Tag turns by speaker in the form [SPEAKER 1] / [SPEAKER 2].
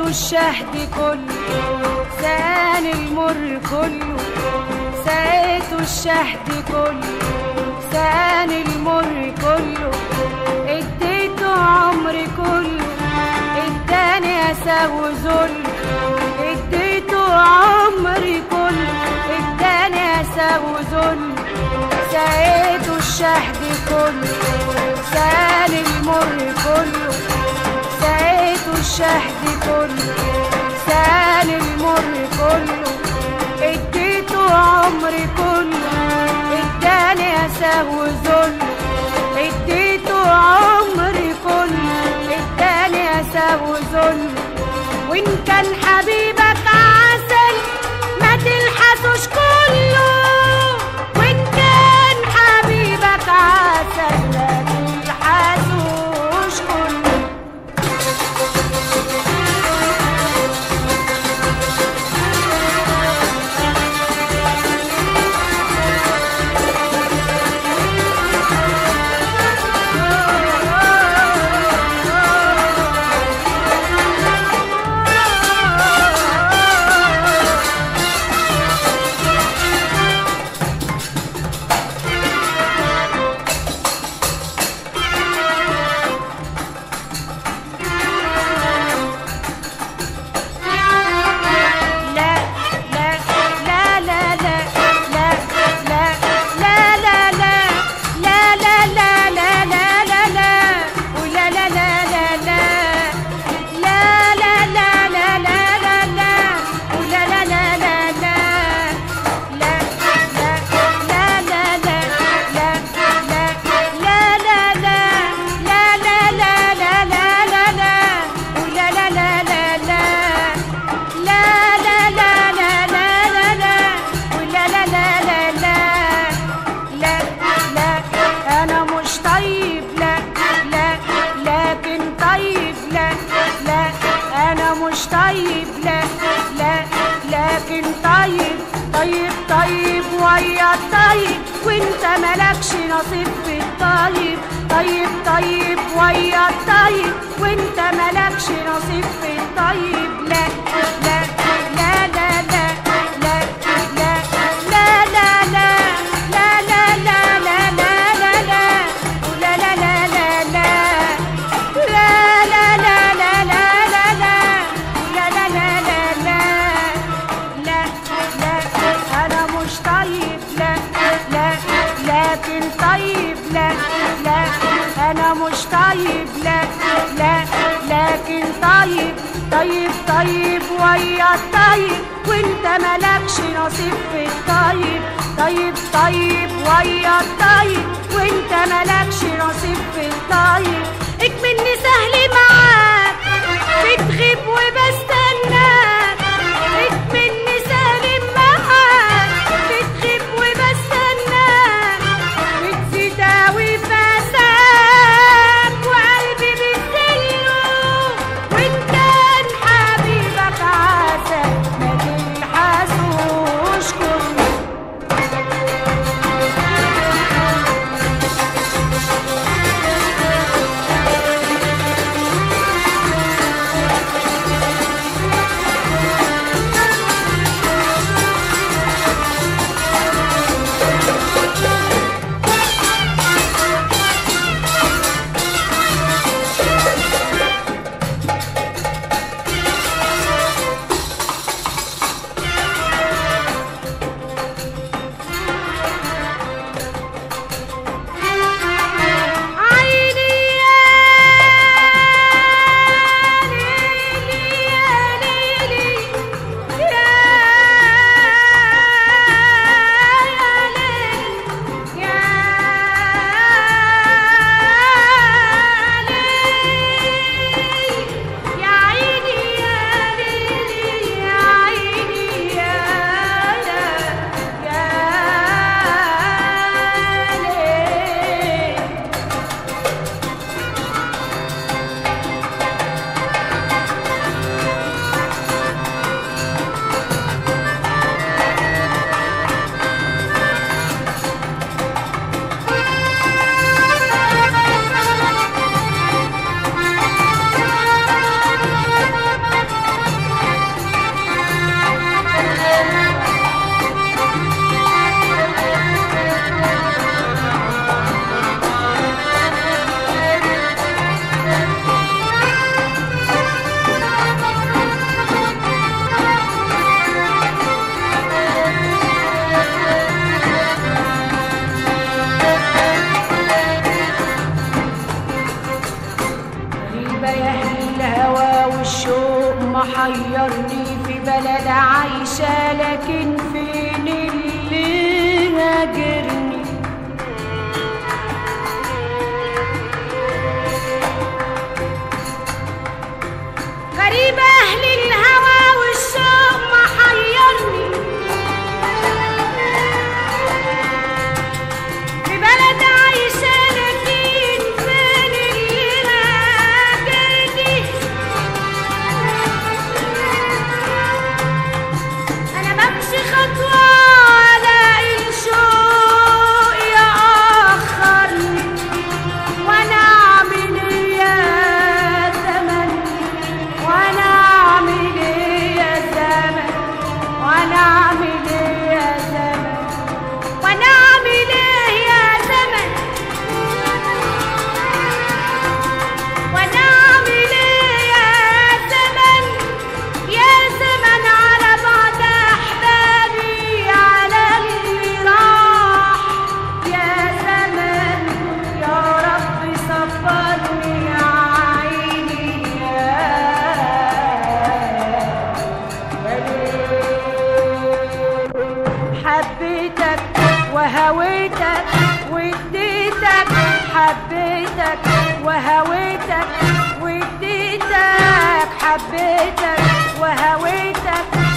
[SPEAKER 1] الشهد كله سان المر كله، سقيته الشهد كله سان المر كله، اديته عمري كله اداني اسى وذل، اديته عمري كله اداني اسى وذل، سقيته الشهد كله سان المر كله، سقيته الشهد كله سال المر كله، اديته عمري كله اداني اسى وذل، اديته عمري كله اداني اسى وذل، وان كان حبيبك عسل ما تلحسوش كله، وان كان حبيبك عسل ما تلحسوش كله. طيب ويا الطيب وانت مالكش نصيب في الطيب، طيب ويا الطيب وانت مالكش نصيب في الطيب، لا لا لا لا لا لا لا لا لا لا لا لا لا لا لا لا لا لا لا طيب لا لا انا مش طيب لا لا لكن طيب ويا الطيب وانت مالكش نصيب في الطيب، طيب ويا الطيب وانت مالكش نصيب في الطيب، اكملني سهل معاك بتغيب وبستناك، اكملني سهل معاك بتغيب وبستناك، بتزيد اوي فساك وقلبي بتدله، وان كان حبيبك عسل ما تلحسوش كله. بلد عايشة لكن فين اللي هاجرني. غريب أهل الهوى والشوق محيرني، في بلد عايشة لكن فين اللي هاجرني. أنا بمشي خطوة ألاقي الشوق يأخرني، وأنا أعمل إيه يا زمن، وأنا أعمل إيه يا زمن، وأنا أعمل إيه يا زمن، وأنا أعمل إيه يا زمن، وأنا أعمل إيه يا زمن، يا زمن على بعد أحبابي على اللي راح. يا زمن يا رب صبرني يا عيني حبيتك وهويتك واديتك، حبيتك وهويتك واديتك، حبيتك وهويتك